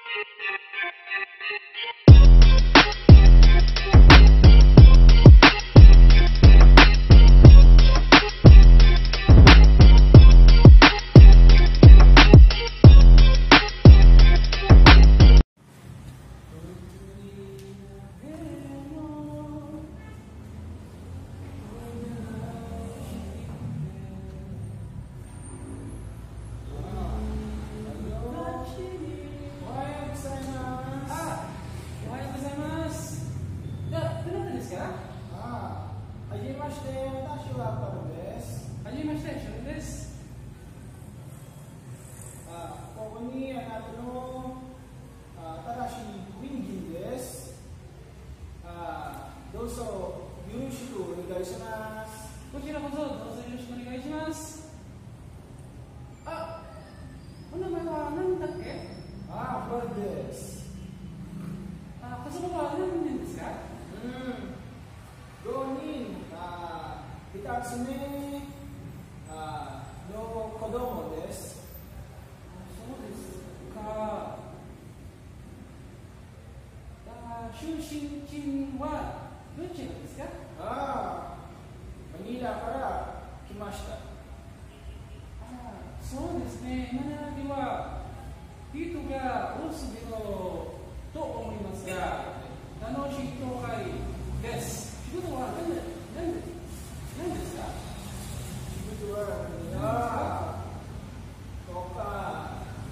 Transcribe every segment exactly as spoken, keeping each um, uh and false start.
出身地はどちらですか？ ああ、マニラから来ました。 ああ、そうですね。マニラでは人が多すぎると思いますが、楽しい人がいいです。仕事は何で何で何ですか？ 仕事はああ、そうか。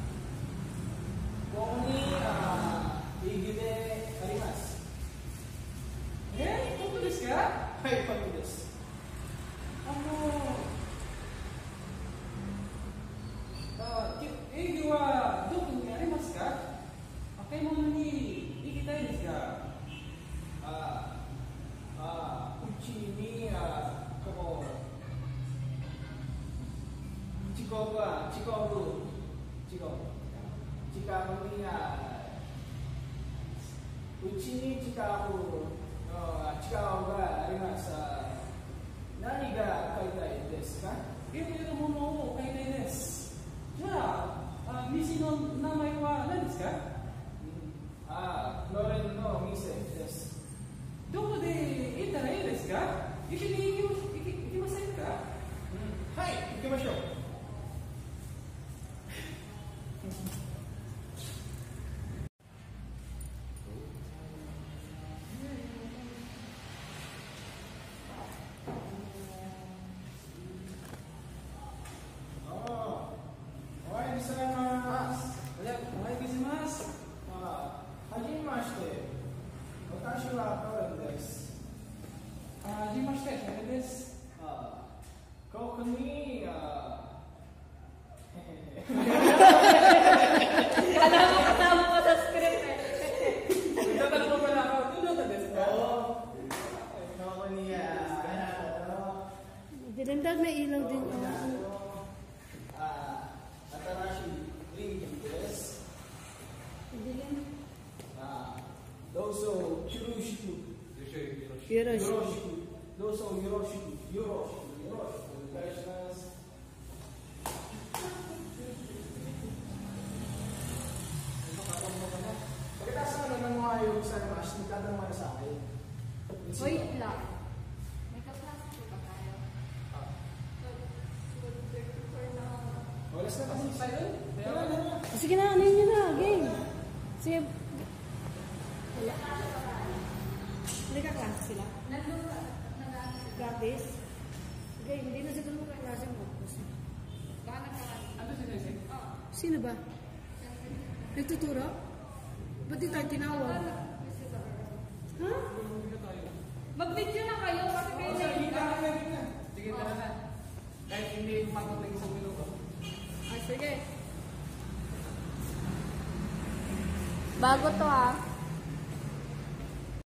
ここにあイギリスであります。 え、本当ですか？ はい、本当です。 あの、あ、営業はどこにありますか？買い物に行きたいですが。 ああ、うちにあここ近くは近く近く近くにあうちに近くあ近くがあります。何が買いたいですか？ いろいろなものを買いたいです。じゃあ、あ店の名前は何ですか？ ああ、ロレンの店です。 どこで行ったらいいですか？一緒に行き、行き、行きませんか？ うん、はい、行きましょう。ここにあ Dinamdag may ilaw din. Ah, atarashi drinkingですあどうぞよろしくよろしくどうぞよろしくよろしくよろしくお願いします。Pagkatapos na naman mga yung sa mas, nagtatanong mo na sa akin. Wait lang. May kaklase ko ba tayo? Oras na kasi sa'yo. Wala na na. Sige na, ano yun na, game. Sige. Wala. Hindi ka klase sila? Nandun ka. Nag-aaral sila. Practice? Sige, hindi na siguro ka klase mo. Baka nagkakaroon. Ano sinisig? Oo. Sino ba? Nagtuturo? Ba't di tayo tinawag? Ha? Mag-video na kayo kasi kayo na Sige, na. Sige, tara na. Kahit hindi pagod ng isang minuto. Ah, sige. Bago to ah.